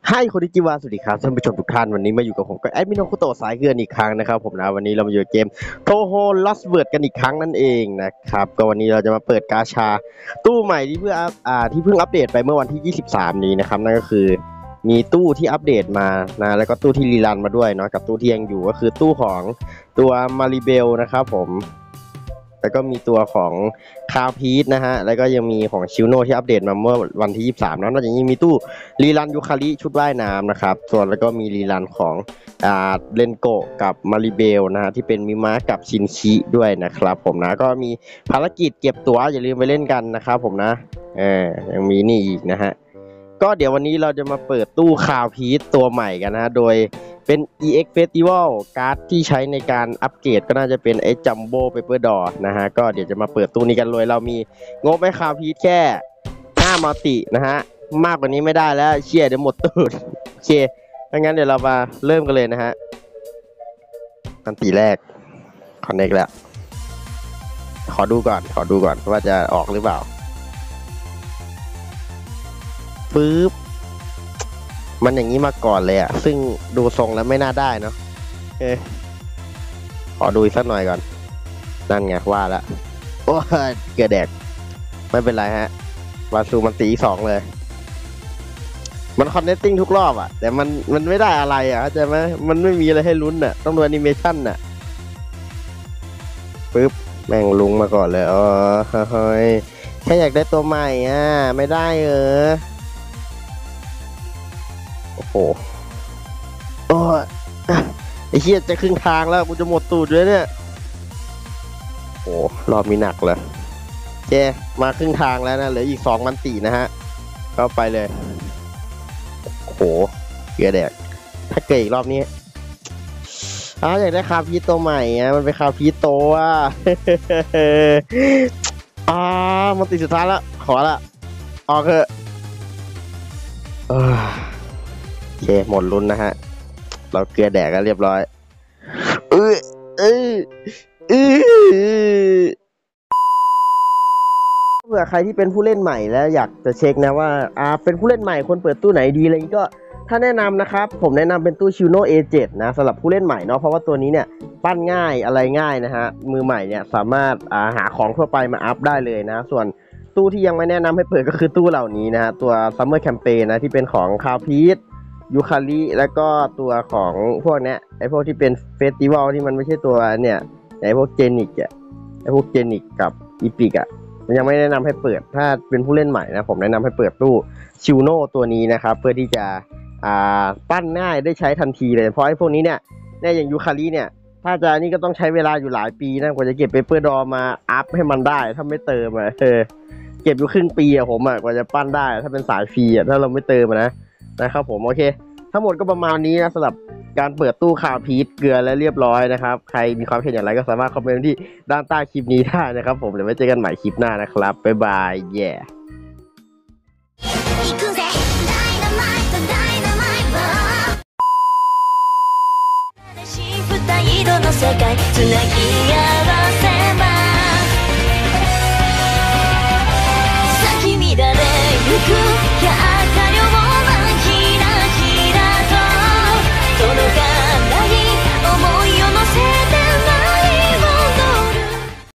ให้คนที่จิวาสวัสดีครับท่านผู้ชมทุกท่านวันนี้มาอยู่กับผมกับแอดมินคุโตะสายเกลือนอีกครั้งนะครับผมนะวันนี้เรามาอยู่เกมโทโฮลอสเวิร์ดกันอีกครั้งนั่นเองนะครับก็วันนี้เราจะมาเปิดกาชาตู้ใหม่ที่เพิ่งอัปเดตไปเมื่อวันที่23นี้นะครับนั่นก็คือมีตู้ที่อัปเดตมานะแล้วก็ตู้ที่รีรันมาด้วยเนาะกับตู้ที่ยังอยู่ก็คือตู้ของตัวมาริเบลนะครับผมแล้วก็มีตัวของคาพีทนะฮะแล้วก็ยังมีของชิวโนที่อัปเดตมาเมื่อวันที่23นะนอกจากนี้มีตู้รีรันยูคาริชุดว่ายน้ำนะครับส่วนแล้วก็มีรีรันของเลนโกะกับมาริเบลนะฮะที่เป็นมิมะกับชินชิด้วยนะครับผมนะก็มีภารกิจเก็บตั๋วอย่าลืมไปเล่นกันนะครับผมนะยังมีนี่อีกนะฮะก็เดี๋ยววันนี้เราจะมาเปิดตู้คาพีทตัวใหม่กันนะฮะโดยเป็น EX Festival การ์ดที่ใช้ในการอัปเกรดก็น่าจะเป็นไอ้จัมโบ้เปเปอร์ดอนะฮะก็เดี๋ยวจะมาเปิดตู้นี้กันเลยเรามีงบไปคาพีทแค่5มัลตินะฮะมากกว่านี้ไม่ได้แล้วเชี่ยเดี๋ยวหมดตู้โอเคงั้นเดี๋ยวเรามาเริ่มกันเลยนะฮะอันตีแรกคอนเนคแล้วขอดูก่อนว่าจะออกหรือเปล่าปึ๊บมันอย่างนี้มาก่อนเลยอ่ะซึ่งดูทรงแล้วไม่น่าได้เนาะขอดูอีกสักหน่อยก่อนนั่นไงว่าแล้วโอ้ยเกลือแดกไม่เป็นไรฮะวาซูมันตี2เลยมันคอนเนตติ้งทุกรอบอ่ะแต่มันไม่ได้อะไรอ่ะเข้าใจไหมมันไม่มีอะไรให้ลุ้นอ่ะต้องดูแอนิเมชั่นอ่ะปึ๊บแม่งลุงมาก่อนเลยอ๋อเฮ้ยแค่อยากได้ตัวใหม่อ่ะไม่ได้โอ้โหโอ้ยไอ้เหี้ยจะครึ่งทางแล้วกูจะหมดตูดเลยเนี่ยโอ้รอบนี้หนักเลยเจมาครึ่งทางแล้วนะเหลืออีก2 มันตีนะฮะเข้าไปเลยโอ้โหเกลือแดกถ้าเกิดอีกรอบนี้อยากได้คาพีโตใหม่อ่ะมันเป็นคาพีโตอ่ะมันตีสุดท้ายแล้วขอละออกเถอะโอเคหมดลุ้นนะฮะเราเกลือแดกกันเรียบร้อยเผื่อใครที่เป็นผู้เล่นใหม่แล้วอยากจะเช็คนะว่าเป็นผู้เล่นใหม่คนเปิดตู้ไหนดีอะไรนี้ก็ถ้าแนะนำนะครับผมแนะนำเป็นตู้ชิวโน A7 นะสำหรับผู้เล่นใหม่เนาะเพราะว่าตัวนี้เนี่ยปั้นง่ายอะไรง่ายนะฮะมือใหม่เนี่ยสามารถหาของทั่วไปมาอัพได้เลยนะส่วนตู้ที่ยังไม่แนะนำให้เปิดก็คือตู้เหล่านี้นะฮะตัว Summer Campaign นะที่เป็นของคาพีทยูคาริแล้วก็ตัวของพวกเนี้ยไอพวกที่เป็นเฟสติวัลที่มันไม่ใช่ตัวเนี่ยไอพวกเจนิกอะไอพวกเจนิกกับอีพิกอะมันยังไม่แนะนำให้เปิดถ้าเป็นผู้เล่นใหม่นะผมแนะนำให้เปิดตู้ชิวโนตัวนี้นะครับเพื่อที่จะปั้นง่ายได้ใช้ทันทีเลยเพราะไอ้พวกนี้เนี่ยอย่างยูคาริเนี่ยถ้าจะนี่ก็ต้องใช้เวลาอยู่หลายปีนะกว่าจะเก็บเปเปอร์ดอมาอัพให้มันได้ถ้าไม่เติมเก็บอยู่ครึ่งปีอะผมกว่าจะปั้นได้ถ้าเป็นสายฟรีถ้าเราไม่เติมนะครับผมโอเคทั้งหมดก็ประมาณนี้นะสำหรับการเปิดตู้คาพีทเกลือและเรียบร้อยนะครับใครมีความเห็นอย่างไรก็สามารถคอมเมนต์ที่ด้านใต้คลิปนี้ได้นะครับผมเดี๋ยวไว้เจอกันใหม่คลิปหน้านะครับบ๊ายบายแย่色の世界つなぎ合わせます咲き乱れゆく